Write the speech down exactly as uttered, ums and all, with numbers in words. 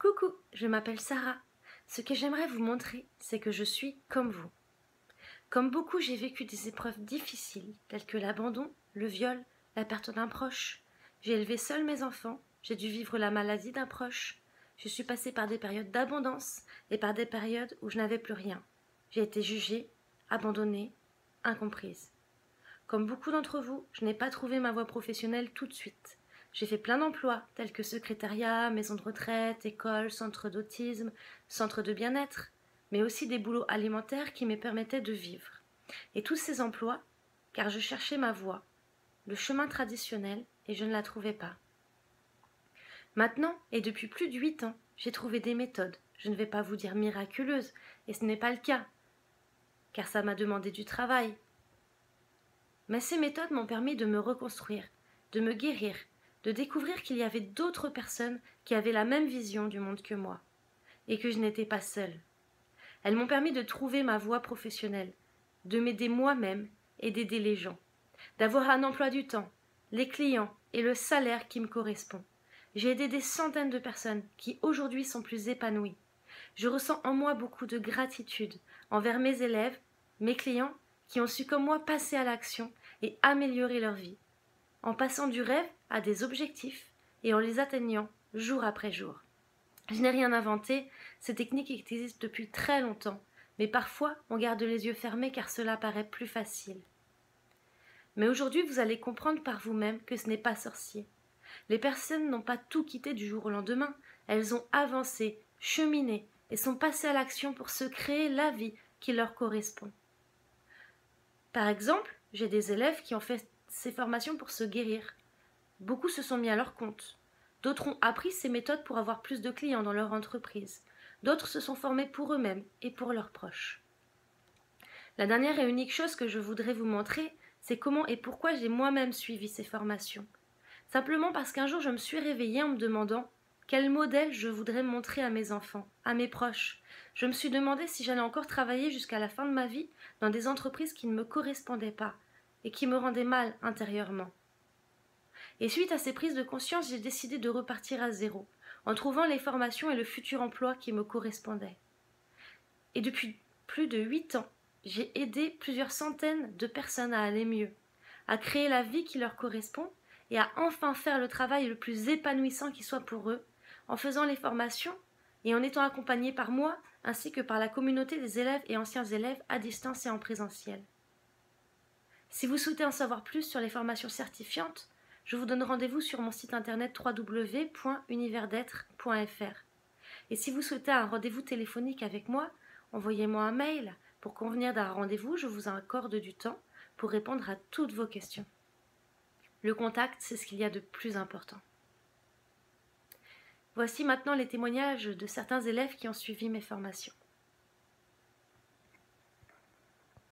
Coucou, je m'appelle Sarah. Ce que j'aimerais vous montrer, c'est que je suis comme vous. Comme beaucoup, j'ai vécu des épreuves difficiles, telles que l'abandon, le viol, la perte d'un proche. J'ai élevé seule mes enfants, j'ai dû vivre la maladie d'un proche. Je suis passée par des périodes d'abondance et par des périodes où je n'avais plus rien. J'ai été jugée, abandonnée, incomprise. Comme beaucoup d'entre vous, je n'ai pas trouvé ma voie professionnelle tout de suite. J'ai fait plein d'emplois, tels que secrétariat, maison de retraite, école, centre d'autisme, centre de bien-être, mais aussi des boulots alimentaires qui me permettaient de vivre. Et tous ces emplois, car je cherchais ma voie, le chemin traditionnel, et je ne la trouvais pas. Maintenant, et depuis plus de huit ans, j'ai trouvé des méthodes, je ne vais pas vous dire miraculeuses, et ce n'est pas le cas, car ça m'a demandé du travail. Mais ces méthodes m'ont permis de me reconstruire, de me guérir, de découvrir qu'il y avait d'autres personnes qui avaient la même vision du monde que moi, et que je n'étais pas seule. Elles m'ont permis de trouver ma voie professionnelle, de m'aider moi-même et d'aider les gens, d'avoir un emploi du temps, les clients et le salaire qui me correspond. J'ai aidé des centaines de personnes qui aujourd'hui sont plus épanouies. Je ressens en moi beaucoup de gratitude envers mes élèves, mes clients, qui ont su comme moi passer à l'action et améliorer leur vie, en passant du rêve à des objectifs et en les atteignant jour après jour. Je n'ai rien inventé, ces techniques existent depuis très longtemps, mais parfois on garde les yeux fermés car cela paraît plus facile. Mais aujourd'hui vous allez comprendre par vous-même que ce n'est pas sorcier. Les personnes n'ont pas tout quitté du jour au lendemain, elles ont avancé, cheminé et sont passées à l'action pour se créer la vie qui leur correspond. Par exemple, j'ai des élèves qui ont fait ces formations pour se guérir. Beaucoup se sont mis à leur compte. D'autres ont appris ces méthodes pour avoir plus de clients dans leur entreprise. D'autres se sont formés pour eux-mêmes et pour leurs proches. La dernière et unique chose que je voudrais vous montrer, c'est comment et pourquoi j'ai moi-même suivi ces formations. Simplement parce qu'un jour je me suis réveillée en me demandant quel modèle je voudrais montrer à mes enfants, à mes proches. Je me suis demandé si j'allais encore travailler jusqu'à la fin de ma vie dans des entreprises qui ne me correspondaient pas et qui me rendaient mal intérieurement. Et suite à ces prises de conscience, j'ai décidé de repartir à zéro, en trouvant les formations et le futur emploi qui me correspondaient. Et depuis plus de huit ans, j'ai aidé plusieurs centaines de personnes à aller mieux, à créer la vie qui leur correspond et à enfin faire le travail le plus épanouissant qui soit pour eux, en faisant les formations et en étant accompagnés par moi, ainsi que par la communauté des élèves et anciens élèves à distance et en présentiel. Si vous souhaitez en savoir plus sur les formations certifiantes, je vous donne rendez-vous sur mon site internet w w w point univers d'être point f r. Et si vous souhaitez un rendez-vous téléphonique avec moi, envoyez-moi un mail pour convenir d'un rendez-vous, je vous accorde du temps pour répondre à toutes vos questions. Le contact, c'est ce qu'il y a de plus important. Voici maintenant les témoignages de certains élèves qui ont suivi mes formations.